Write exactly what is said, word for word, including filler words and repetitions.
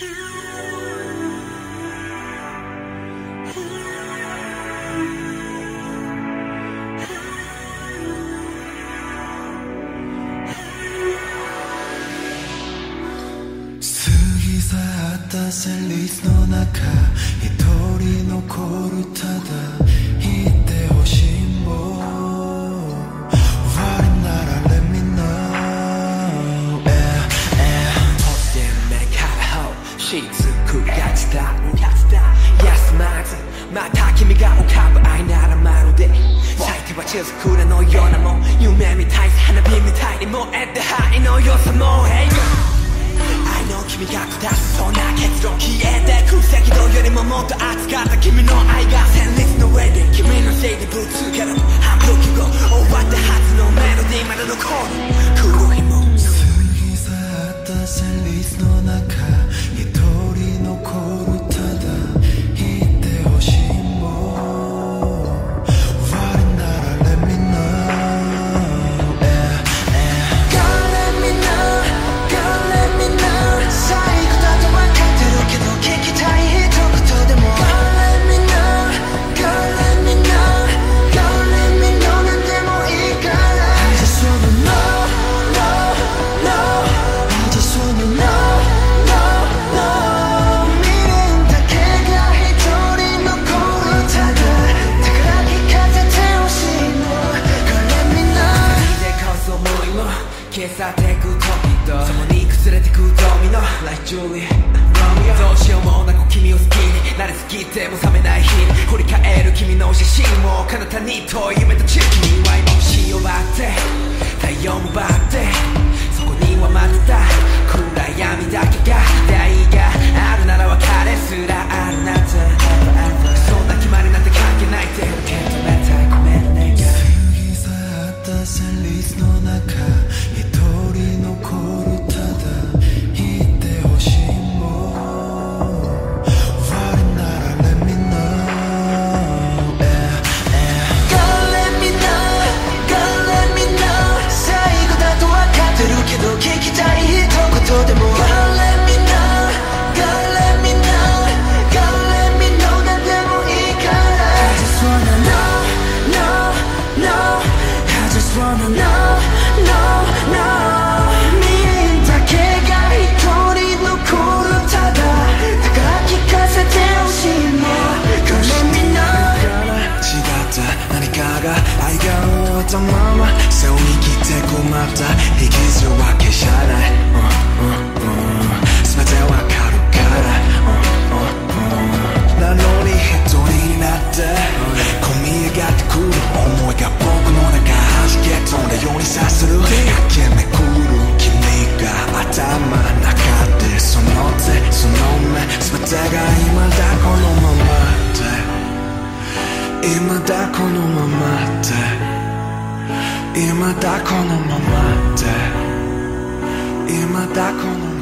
戦慄の中一人残るただ言ってほしいもん悪いなら Let me know、yeah, yeah、 突然目からほしつくやつだ休まずまた君が浮かぶ愛ならまるで咲いては雫桜のようなもん夢みたい花火みたいに燃えて灰の良さも、hey、愛の君が下すそんな結論消えてく赤道よりももっと熱かった君の愛が旋律の上で君のせいでぶつけろ半分後終わったはずのメロディーまだ残る黒いもん過ぎ去った旋律の中一人残るただ言ってほしいもん悪いなら Let me know、yeah, yeah、 God let me know God let me know 最後だと分かってるけど聞きたい一言でも God let me know God let me know God let me know なんでもいいから I just wanna know know know I just wanna know know know 未練だけが一人残るただだから聞かせてほしいの God let me know でこそ思いも消さってく時と共に崩れてくドミノ Like Julieどうしようもなく君を好きになりすぎても覚めない日に振り返る君の写真も彼方に遠い夢と地域には今星を割って太陽も奪ってそこにはまだ暗闇だけが出会いがあるなら別れすらあるなんてそんな決まりなんて関係ないって受け止めたいごめんね過ぎ去った旋律の中一人残るただ言ってほしいもん悪いなら Let me know、yeah, yeah、 God let me know God let me know 最後だと分かってるけど聞きたい一言でも God let me know God let me know God let me know なんでもいいから I just wanna know know know I just wanna know know know 未練だけが一人残るただだから聞かせてほしいの God let me know 違った何かが愛が終わったまま背負いきて困った引きずるわけじゃない、uh, uh, uh、全てわかるから、uh, uh, uh、なのに一人になって込み上がってくる思いが僕の中弾け飛んだようにさする駆けめくる君が頭の中でその手その目全てが今だこのままで今だこのままで今だこのままで今だこのままで